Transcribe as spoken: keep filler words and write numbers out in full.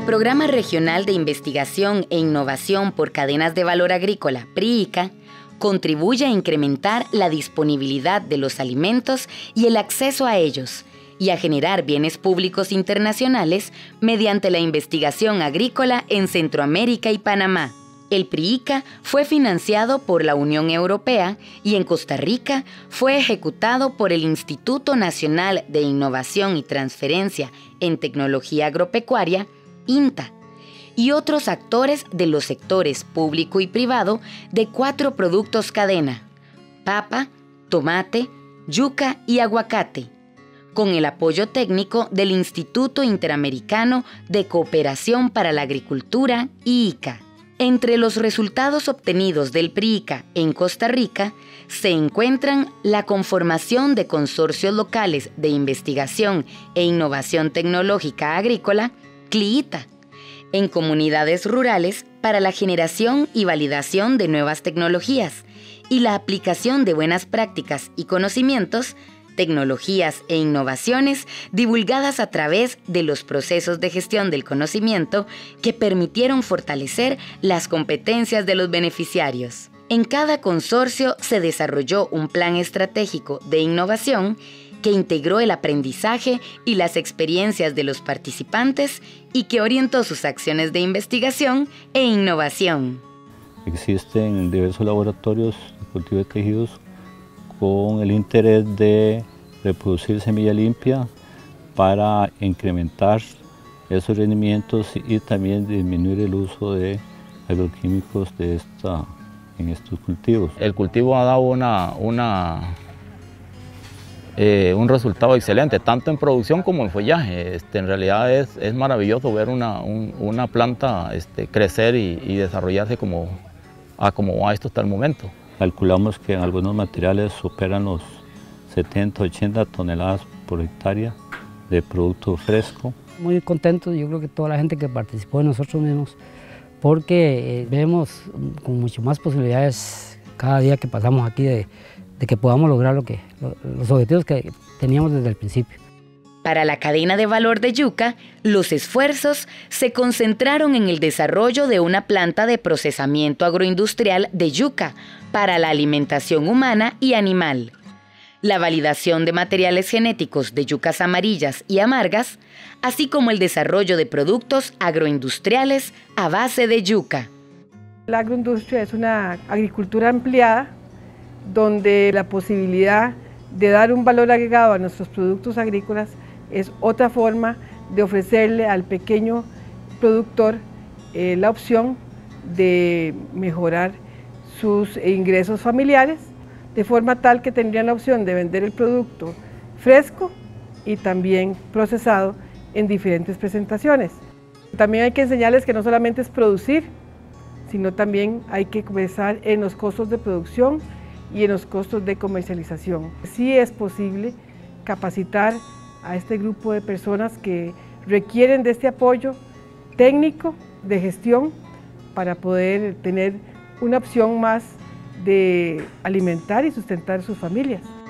El Programa Regional de Investigación e Innovación por Cadenas de Valor Agrícola, PRIICA, contribuye a incrementar la disponibilidad de los alimentos y el acceso a ellos, y a generar bienes públicos internacionales mediante la investigación agrícola en Centroamérica y Panamá. El PRIICA fue financiado por la Unión Europea y en Costa Rica fue ejecutado por el Instituto Nacional de Innovación y Transferencia en Tecnología Agropecuaria, INTA, y otros actores de los sectores público y privado de cuatro productos cadena: papa, tomate, yuca y aguacate, con el apoyo técnico del Instituto Interamericano de Cooperación para la Agricultura, I I C A. Entre los resultados obtenidos del PRIICA en Costa Rica se encuentran la conformación de consorcios locales de investigación e innovación tecnológica agrícola, CLIITA, en comunidades rurales para la generación y validación de nuevas tecnologías y la aplicación de buenas prácticas y conocimientos, tecnologías e innovaciones divulgadas a través de los procesos de gestión del conocimiento que permitieron fortalecer las competencias de los beneficiarios. En cada consorcio se desarrolló un plan estratégico de innovación que integró el aprendizaje y las experiencias de los participantes y que orientó sus acciones de investigación e innovación. Existen diversos laboratorios de cultivo de tejidos con el interés de reproducir semilla limpia para incrementar esos rendimientos y también disminuir el uso de agroquímicos de esta, en estos cultivos. El cultivo ha dado una, una, eh, un resultado excelente, tanto en producción como en follaje. Este, en realidad es, es maravilloso ver una, un, una planta este, crecer y, y desarrollarse como, a como va esto hasta el momento. Calculamos que en algunos materiales superan los setenta, ochenta toneladas por hectárea de producto fresco. Muy contentos, yo creo que toda la gente que participó de nosotros mismos, porque eh, vemos con mucho más posibilidades cada día que pasamos aquí de, de que podamos lograr lo que, lo, los objetivos que teníamos desde el principio. Para la cadena de valor de yuca, los esfuerzos se concentraron en el desarrollo de una planta de procesamiento agroindustrial de yuca para la alimentación humana y animal, la validación de materiales genéticos de yucas amarillas y amargas, así como el desarrollo de productos agroindustriales a base de yuca. La agroindustria es una agricultura ampliada donde la posibilidad de dar un valor agregado a nuestros productos agrícolas es otra forma de ofrecerle al pequeño productor eh, la opción de mejorar sus ingresos familiares, de forma tal que tendrían la opción de vender el producto fresco y también procesado en diferentes presentaciones. También hay que enseñarles que no solamente es producir, sino también hay que pensar en los costos de producción y en los costos de comercialización. Sí es posible capacitar a este grupo de personas que requieren de este apoyo técnico de gestión para poder tener una opción más de alimentar y sustentar sus familias.